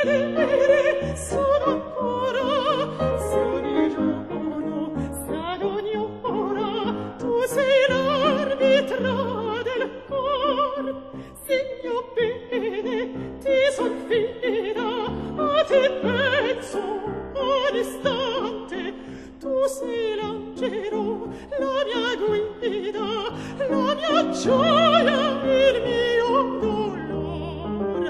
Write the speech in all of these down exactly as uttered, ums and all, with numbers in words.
vedere sono ancora, se ogni giorno, se ad ogni ora tu sei l'arbitra del cor. Segno bene, ti son fida, a te penso ogni istante. Tu sei l'angelo, la mia guida, la mia gioia, il mio dolor.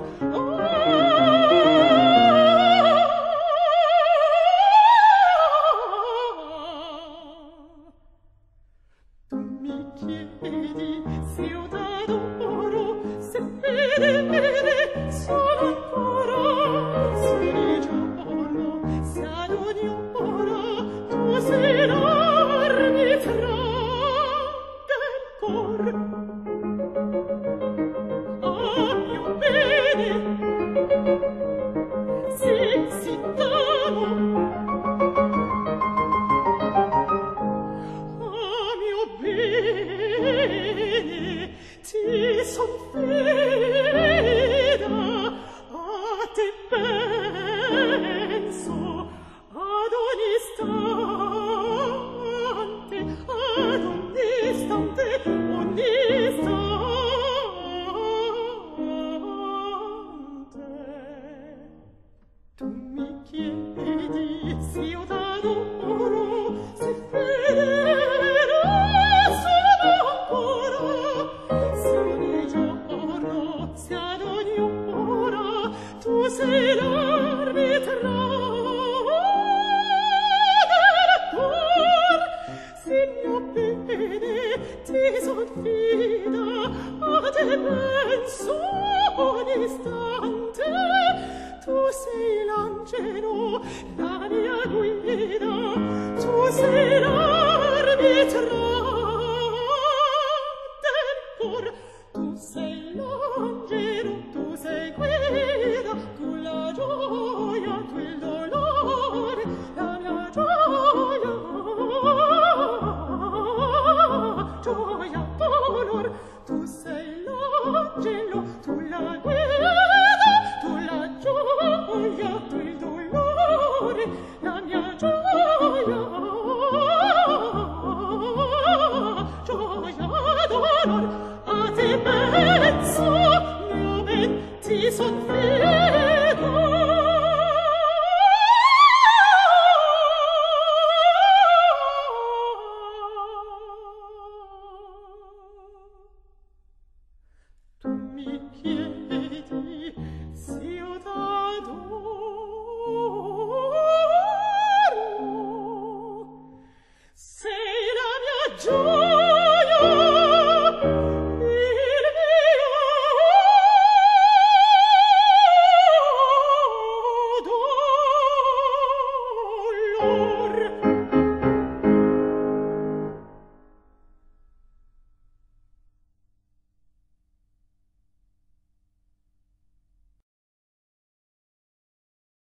Tu mi chiedi se io t'adoro, se vedere sono ancora, se ogni giorno, se ad ogni ora tu sei l'arbitra del cor. Ah, mio bene, sì, sì, t'amo. Ah, mio bene, ti son fida, a te penso ad ogni istante, ad ogni istante, ogni istante. Tu mi chiedi se io t'adoro, se vedere sono ancora, se ogni giorno, se ad ogni ora tu sei l'arbitra del cor. Segno bene, ti son fida, a te penso ogni istante. Tu sei l'angelo, la mia guida, tu sei l'arbitra del cor. Tu sei l'angelo, tu sei guida, tu la gioia, tu il dolore, la mia gioia, gioia, dolor. Tu sei l'angelo, tu la guida, tu la gioia, tu il dolore, la mia gioia, gioia, dolor. A te penso, mio ben, ti son fida.